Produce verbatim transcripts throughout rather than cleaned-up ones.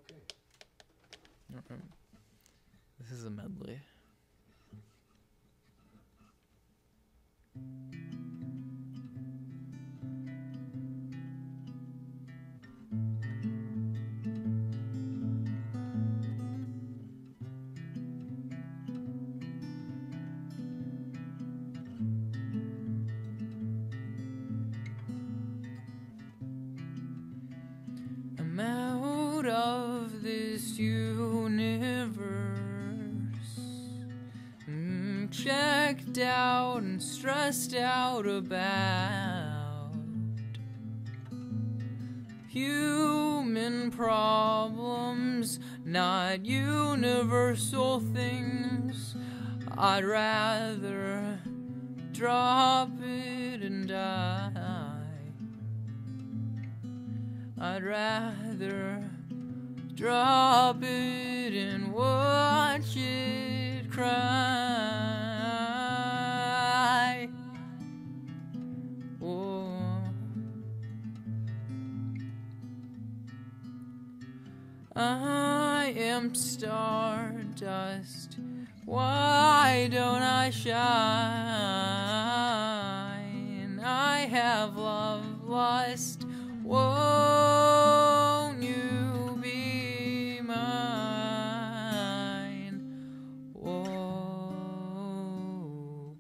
Okay. Okay. This is a medley. I'm out of this universe, mm, checked out and stressed out about human problems, not universal things. I'd rather drop it and die. I'd rather drop it and watch it cry. Oh. I am stardust. Why don't I shine? I have love lust. Won't you be mine? Whoa.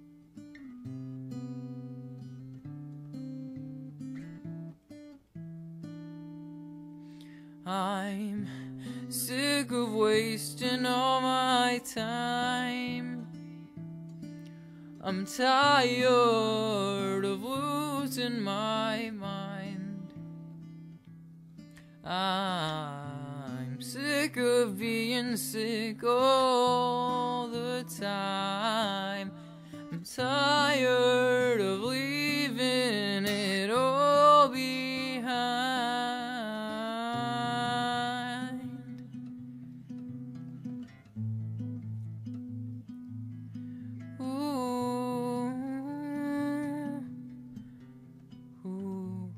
I'm sick of wasting all my time. I'm tired of losing my mind. I'm sick of being sick all the time. I'm tired of leaving it all behind. Ooh, ooh.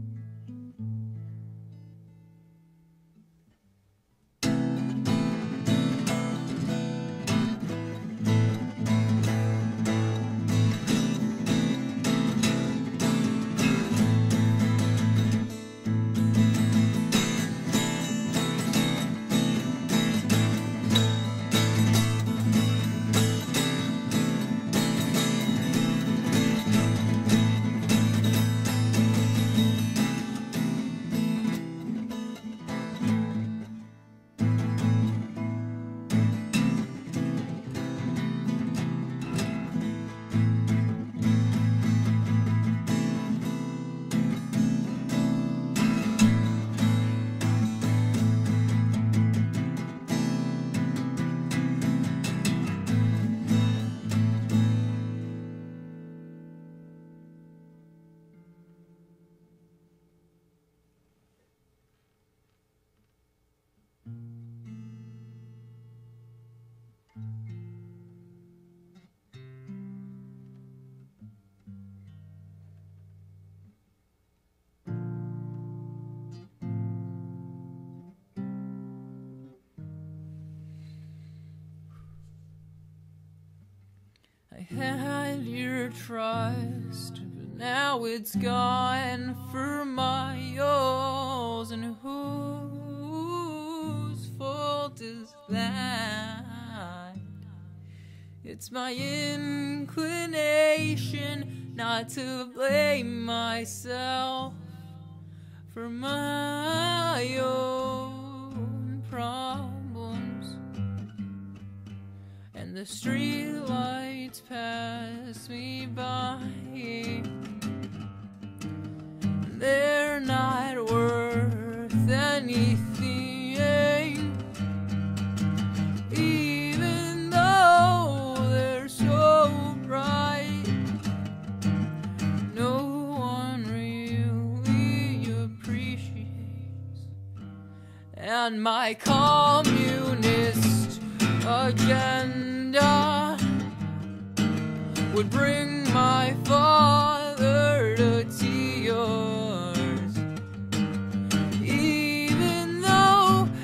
I had your trust, but now it's gone for miles. And whose fault is that? It's my inclination not to blame myself for my own problems. And the streetlights pass me by. They're not worth anything, even though they're so bright. No one really appreciates. And my communist agenda would bring my father to tears, even though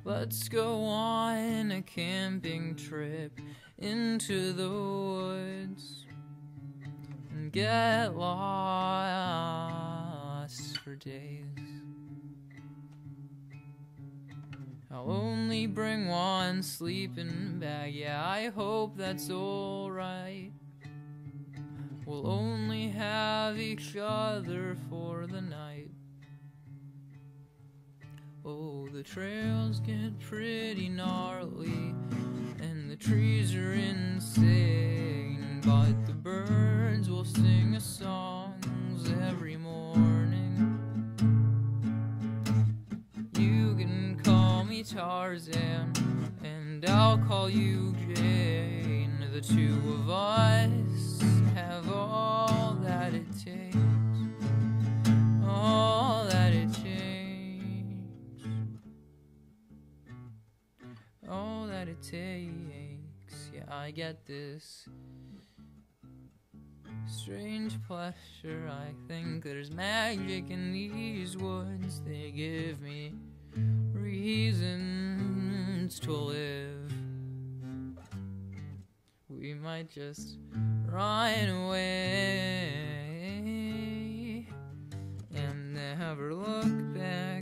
Let's go on a camping trip into the woods and get lost for days. I'll only bring one sleeping bag, yeah, I hope that's alright. We'll only have each other for the night. Oh, the trails get pretty gnarly and the trees are insane, but the birds will sing us songs every morning. You can call me Tarzan and I'll call you Jane. The two of us have all that it takes, all that it takes. All that it takes. Yeah, I get this strange pleasure. I think there's magic in these woods. They give me reasons to live. We might just run away and never look back.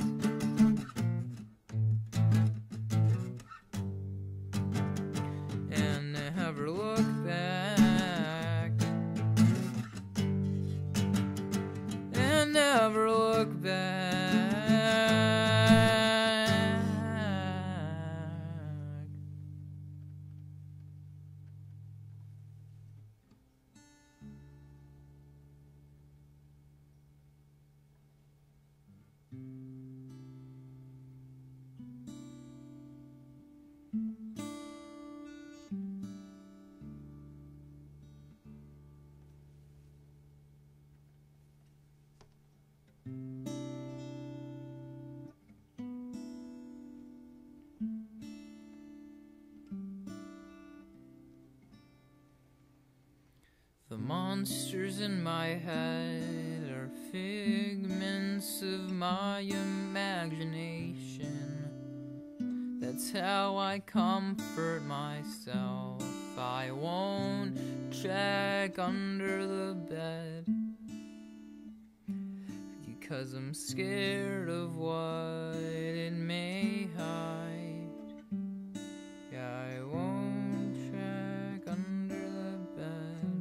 Never look back, and never look back. The monsters in my head are figments of my imagination. That's how I comfort myself. I won't check under the bed because I'm scared of what it may hide. Yeah, I won't check under the bed.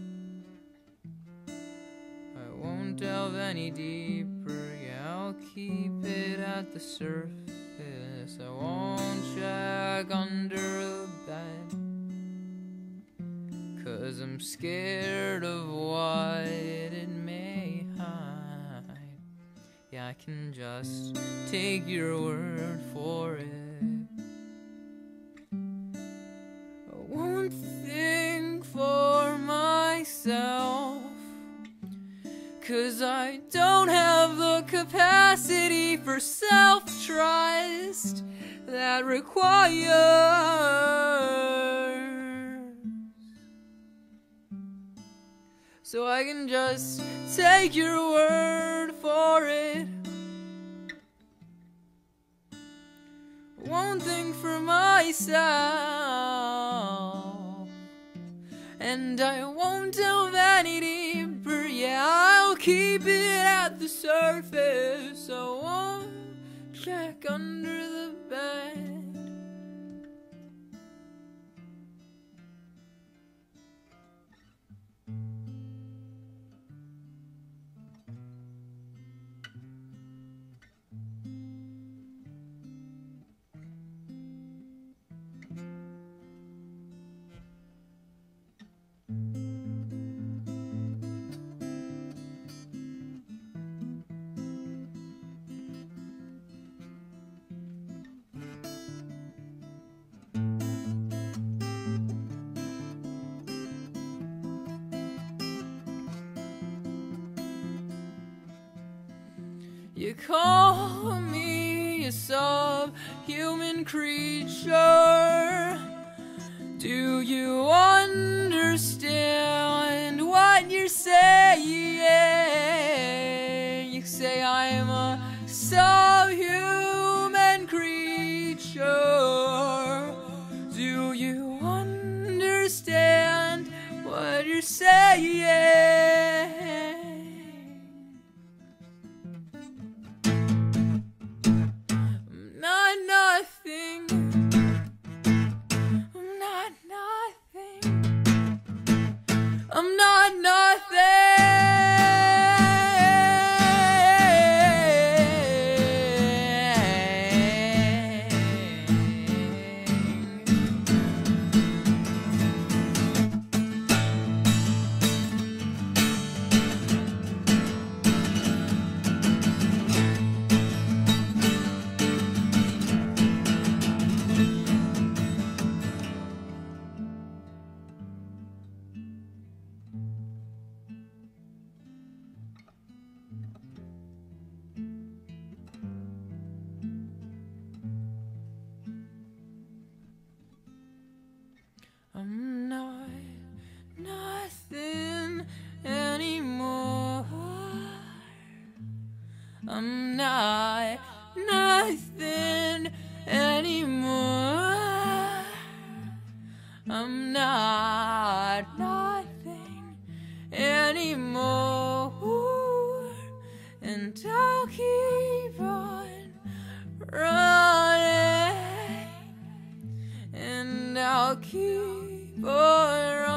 I won't delve any deeper. Yeah, I'll keep it at the surface. I won't check under the bed 'cause I'm scared of what it may hide. Yeah, I can just take your word for it. I won't think for myself 'cause I don't have the capacity for self-trust that requires. So I can just take your word for it. Won't think for myself, and I won't delve any deeper. Yeah, I'll keep it at the surface. I won't check under the bed. You call me a subhuman creature. Do you understand what you're saying? You say I'm a subhuman creature. you understand what you're saying? I'm not nothing. I'm not nothing. I'm not nothing. I'm not nothing anymore. I'm not nothing anymore. I'm not nothing anymore. And I'll keep on running. And I'll keep on running.